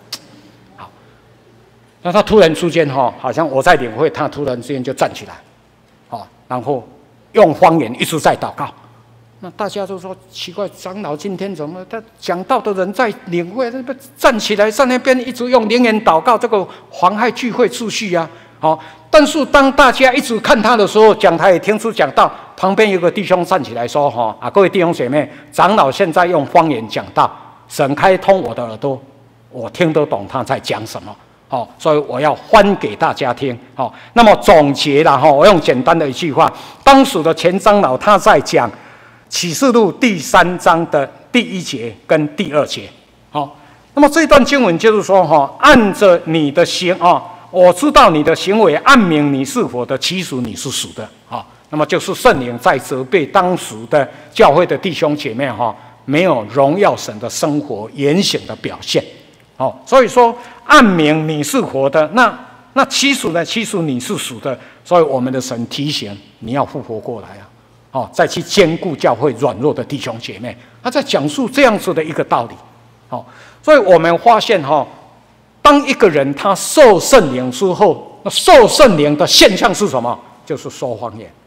那他突然之间好像我在领会，他突然之间就站起来然后用方言一直在祷告。那大家都说奇怪，长老今天怎么他讲道的人在领会，站起来在那边一直用灵言祷告，这个妨害聚会秩序但是当大家一直看他的时候，讲台也听出讲道，旁边有个弟兄站起来说各位弟兄姐妹，长老现在用方言讲道，神开通我的耳朵，我听得懂他在讲什么所以我要翻给大家听那么总结了我用简单的一句话，当时的前长老他在讲启示录第3章的第1节跟第2节那么这段经文就是说按着你的行我知道你的行为，暗明你是活的，其实你是死的那么就是圣灵在责备当时的教会的弟兄姐妹没有荣耀神的生活言行的表现所以说暗明你是活的，那其实呢，其实你是死的，所以我们的神提醒你要复活过来再去兼顾教会软弱的弟兄姐妹，他在讲述这样子的一个道理所以我们发现当一个人他受圣灵之后，那受圣灵的现象是什么？就是说方言，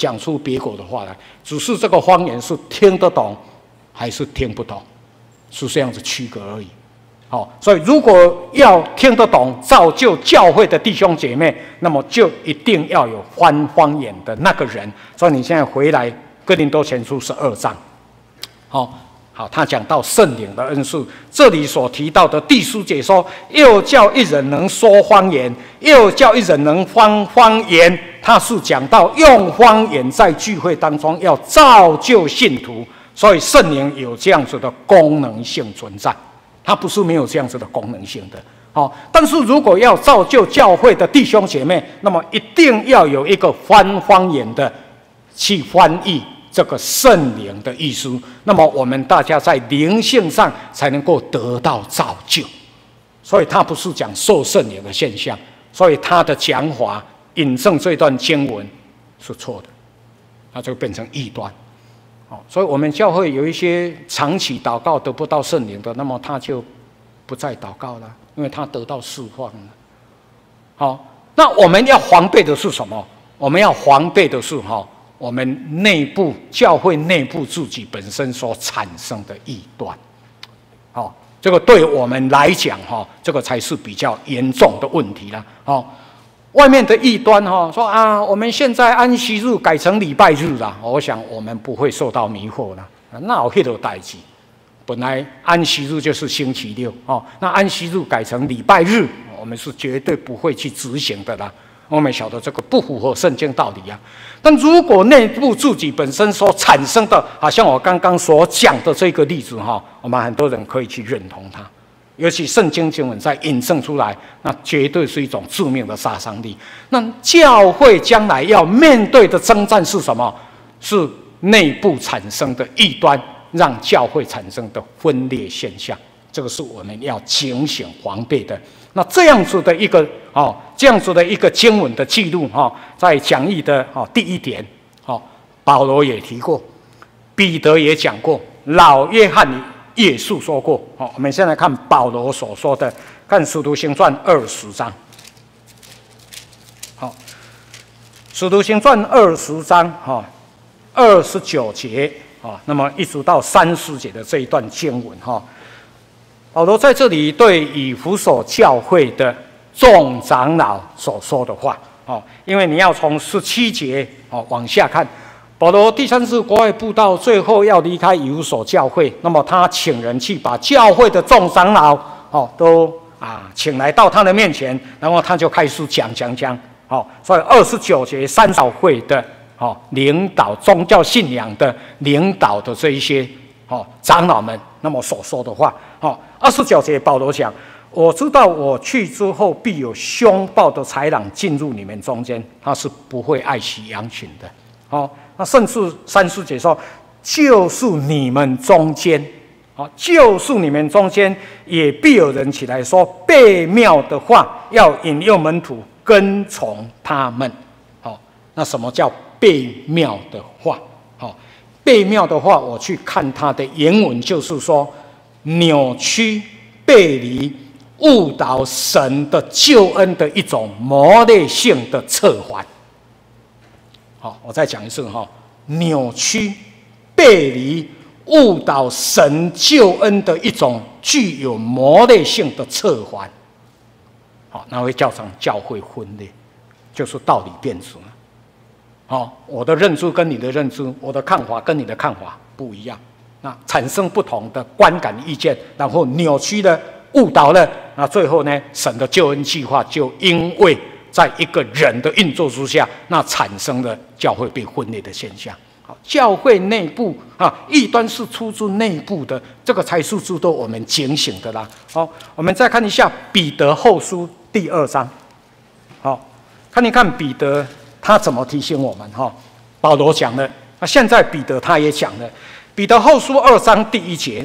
讲出别国的话来，只是这个方言是听得懂还是听不懂，是这样子区隔而已。好，所以如果要听得懂造就教会的弟兄姐妹，那么就一定要有翻方言的那个人。所以你现在回来哥林多前书12章，好，他讲到圣灵的恩赐，这里所提到的第书解说，又叫一人能说方言，又叫一人能翻方言，他是讲到用方言在聚会当中要造就信徒，所以圣灵有这样子的功能性存在，它不是没有这样子的功能性的。但是如果要造就教会的弟兄姐妹，那么一定要有一个翻方言的去翻译这个圣灵的意思，那么我们大家在灵性上才能够得到造就。所以他不是讲受圣灵的现象，所以他的讲法引证这段经文是错的，那就变成异端。所以我们教会有一些长期祷告得不到圣灵的，那么他就不再祷告了，因为他得到释放了。那我们要防备的是什么？我们要防备的是我们内部教会内部自己本身所产生的异端。这个对我们来讲这个才是比较严重的问题了。外面的异端说我们现在安息日改成礼拜日了，我想我们不会受到迷惑了。那有那个代志，本来安息日就是星期六那安息日改成礼拜日，我们是绝对不会去执行的啦。我们晓得这个不符合圣经道理但如果内部自己本身所产生的，好像我刚刚所讲的这个例子我们很多人可以去认同它。尤其圣经经文在引证出来，那绝对是一种致命的杀伤力。那教会将来要面对的征战是什么？是内部产生的异端，让教会产生的分裂现象。这个是我们要警醒防备的。那这样子的一个经文的记录在讲义的第1点保罗也提过，彼得也讲过，老约翰也述说过。我们现在看保罗所说的，看使徒行传20章。使徒行传20章29节那么一直到30节的这一段经文保罗在这里对以弗所教会的众长老所说的话因为你要从17节往下看，保罗第3次国外布道，最后要离开以弗所教会，那么他请人去把教会的众长老都请来到他的面前，然后他就开始讲。所以29节三教会的领导宗教信仰的领导的这一些长老们，那么所说的话29节保罗讲，我知道我去之后必有凶暴的豺狼进入你们中间，他是不会爱惜羊群的那甚至30节说，就是你们中间也必有人起来说悖谬的话，要引诱门徒跟从他们。那什么叫悖谬的话？悖谬的话，我去看它的原文，就是说扭曲、背离、误导神的救恩的一种魔类性的策划。我再讲一次扭曲、背离、误导神救恩的一种具有魔类性的策划。那会造成教会分裂，就是道理变质了。我的认知跟你的认知，我的看法跟你的看法不一样，那产生不同的观感意见，然后扭曲了、误导了，那最后呢，神的救恩计划就因为在一个人的运作之下，那产生了教会被分裂的现象。教会内部异端是出自内部的，这个才是值得我们警醒的啦。我们再看一下彼得后书第2章，看一看彼得他怎么提醒我们保罗讲了，现在彼得他也讲了，彼得后书2章第1节。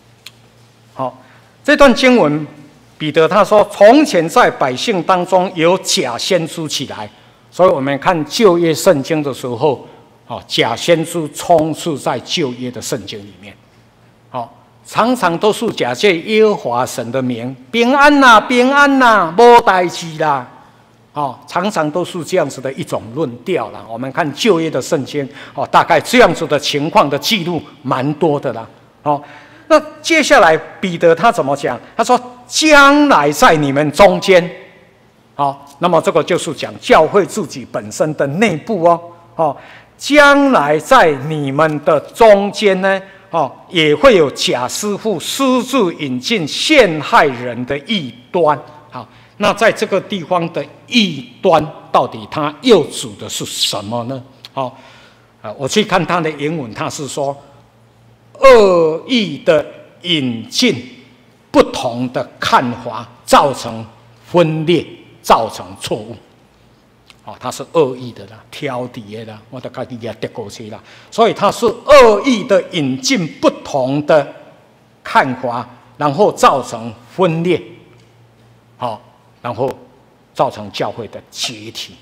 这段经文，彼得他说，从前在百姓当中有假先知起来，所以我们看旧约圣经的时候，假先知充斥在旧约的圣经里面，常常都是假借耶和华神的名，平安啦，平安啦，无代志啦， 常常都是这样子的一种论调啦。我们看旧约的圣经，大概这样子的情况的记录蛮多的啦。那接下来彼得他怎么讲？他说：“将来在你们中间。”那么这个就是讲教会自己本身的内部将来在你们的中间呢，也会有假师傅私自引进陷害人的异端。好，那在这个地方的异端，到底它又指的是什么呢？我去看它的原文，它是说恶意的引进不同的看法，造成分裂，造成错误。它是恶意的啦，挑剔的啦，我都自己也得过去啦。所以它是恶意的引进不同的看法，然后造成分裂，然后造成教会的解体。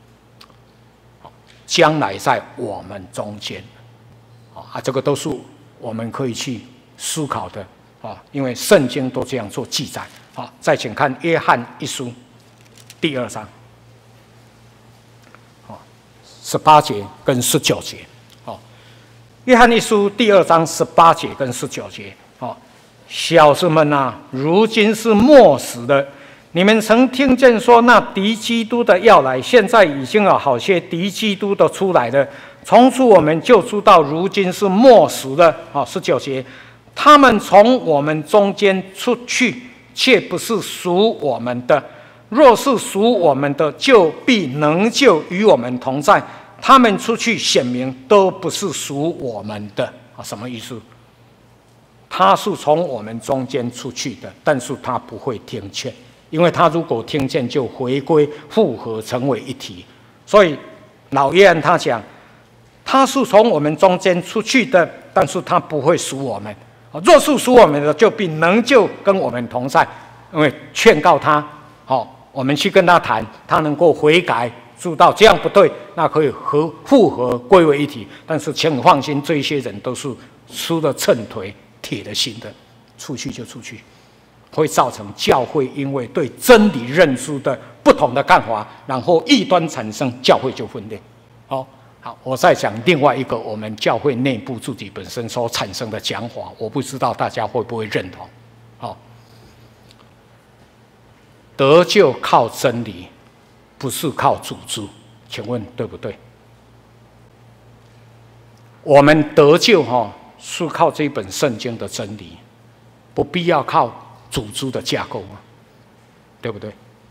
将来在我们中间，这个都是我们可以去思考的因为圣经都这样做记载。再请看约翰一书第2章。18节跟19节，约翰一书第2章18节跟19节，小子们啊，如今是末时了。你们曾听见说那敌基督的要来，现在已经有好些敌基督的出来了。从此我们就知道，如今是末时了。19节，他们从我们中间出去，却不是属我们的。若是属我们的，就必能就与我们同在。他们出去显明都不是属我们的什么意思？他是从我们中间出去的，但是他不会听见，因为他如果听见，就回归复合成为一体。所以老约翰他讲，他是从我们中间出去的，但是他不会属我们。若是属我们的，就必能就跟我们同在，因为劝告他，我们去跟他谈，他能够悔改，知道这样不对，那可以复合归为一体。但是请你放心，这些人都是吃了秤腿铁了心的，出去就出去，会造成教会因为对真理认知的不同的看法，然后异端产生，教会就分裂。好，我再讲另外一个我们教会内部自己本身所产生的讲法，我不知道大家会不会认同。得救靠真理，不是靠组织，请问对不对？我们得救是靠这本圣经的真理，不必要靠组织的架构嘛，对不对？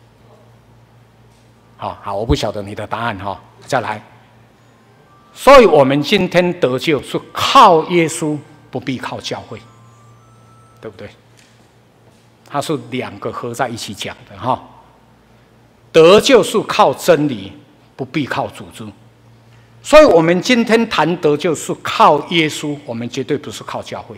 好，我不晓得你的答案再来。所以我们今天得救是靠耶稣，不必靠教会，对不对？它是两个合在一起讲的得救是靠真理，不必靠组织。所以我们今天谈得救是靠耶稣，我们绝对不是靠教会。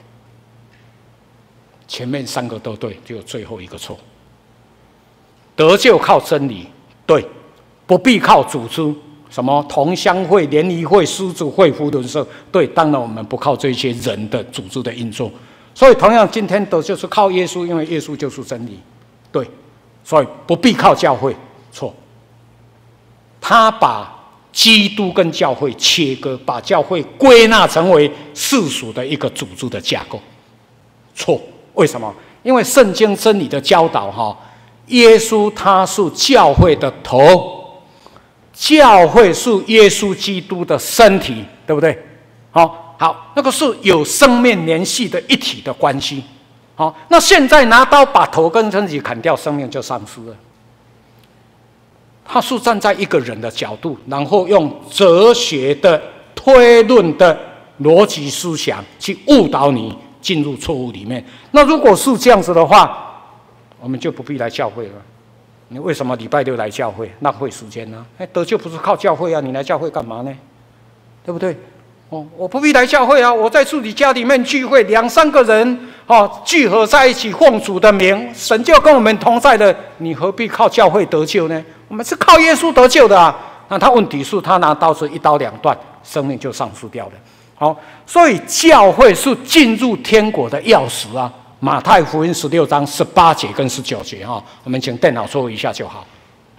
前面3个都对，只有最后一个错。得救靠真理，对，不必靠组织，什么同乡会、联谊会、狮子会、福伦社，对，当然我们不靠这些人的组织的运作。所以同样今天得救是靠耶稣，因为耶稣就是真理，对，所以不必靠教会，错。他把基督跟教会切割，把教会归纳成为世俗的一个组织的架构，错。为什么？因为圣经真理的教导耶稣他是教会的头，教会是耶稣基督的身体，对不对？好，那个是有生命联系的一体的关系。那现在拿刀把头跟身体砍掉，生命就丧失了。他是站在一个人的角度，然后用哲学的推论的逻辑思想去误导你进入错误里面。那如果是这样子的话，我们就不必来教会了。你为什么礼拜六来教会？浪费时间呢？得救不是靠教会啊，你来教会干嘛呢？对不对？我不必来教会啊，我在自己家里面聚会，2、3个人聚合在一起奉主的名，神就跟我们同在的，你何必靠教会得救呢？我们是靠耶稣得救的啊。那他问题是他拿刀子1刀2断，生命就丧失掉了。所以教会是进入天国的钥匙啊。马太福音16章18节跟19节我们请电脑说一下就好。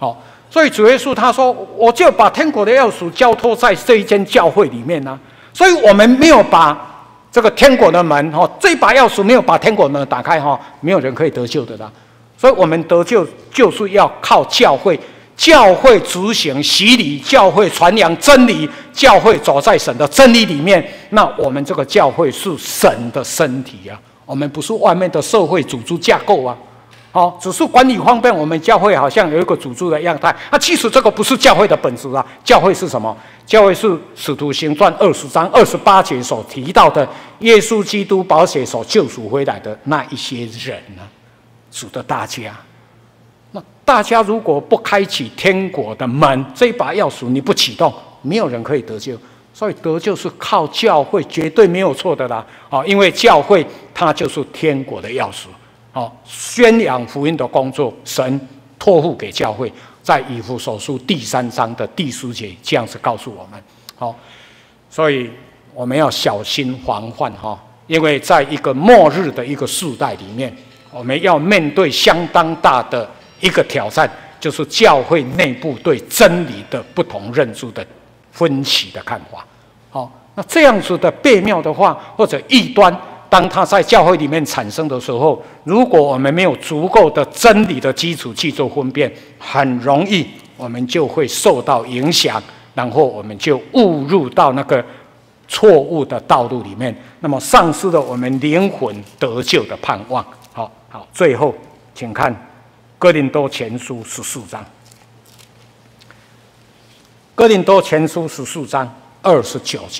所以主耶稣他说：“我就把天国的钥匙交托在这一间教会里面啊。”所以我们没有把这个天国的门这把钥匙没有把天国的门打开没有人可以得救的啦。所以我们得救就是要靠教会，教会执行洗礼，教会传扬真理，教会走在神的真理里面。那我们这个教会是神的身体啊，我们不是外面的社会组织架构啊。只是管理方便，我们教会好像有一个组织的样态其实这个不是教会的本质啊。教会是什么？教会是使徒行传20章28节所提到的耶稣基督宝血所救赎回来的那一些人啊，指的大家。那大家如果不开启天国的门，这一把钥匙你不启动，没有人可以得救。所以得救是靠教会，绝对没有错的啦。因为教会它就是天国的钥匙。宣扬福音的工作，神托付给教会，在以弗所书第3章的第10节这样子告诉我们。所以我们要小心防范因为在一个末日的一个世代里面，我们要面对相当大的一个挑战，就是教会内部对真理的不同认知的分歧的看法。那这样子的悖谬的话，或者异端，当它在教会里面产生的时候，如果我们没有足够的真理的基础去做分辨，很容易我们就会受到影响，然后我们就误入到那个错误的道路里面，那么丧失了我们灵魂得救的盼望。好，最后请看哥林多前书14章，哥林多前书14章29节。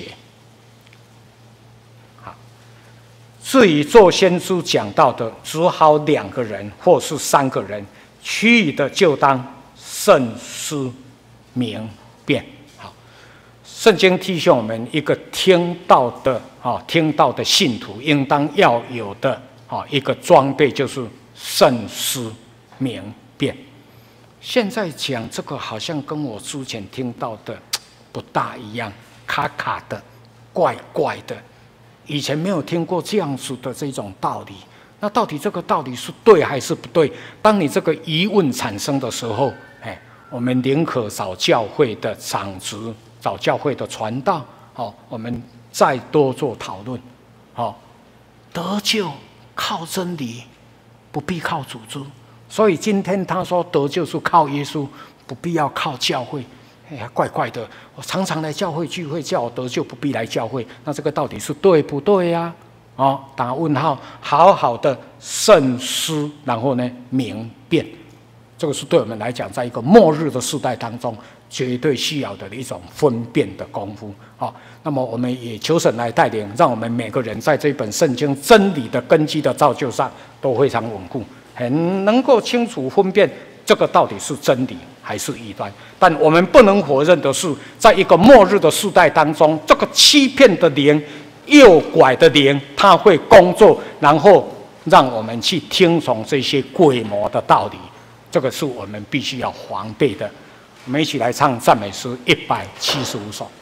至于做先知讲到的，只好2个人或是3个人，其余的就当慎思明辨。圣经提醒我们，一个听道的信徒应当要有的一个装备，就是慎思明辨。现在讲这个好像跟我之前听到的不大一样，卡卡的，怪怪的。以前没有听过这样子的这种道理，那到底这个道理是对还是不对？当你这个疑问产生的时候，我们宁可找教会的长执，找教会的传道，我们再多做讨论。得救靠真理，不必靠组织。所以今天他说得救是靠耶稣，不必要靠教会。怪怪的，我常常来教会聚会，叫我得救不必来教会，那这个到底是对不对呀？打问号，好好的慎思，然后呢明辨，这个是对我们来讲，在一个末日的世代当中，绝对需要的一种分辨的功夫。那么我们也求神来带领，让我们每个人在这本圣经真理的根基的造就上都非常稳固，很能够清楚分辨这个到底是真理还是异端。但我们不能否认的是，在一个末日的世代当中，这个欺骗的灵、诱拐的灵，它会工作，然后让我们去听从这些鬼魔的道理，这个是我们必须要防备的。我们一起来唱赞美诗175首。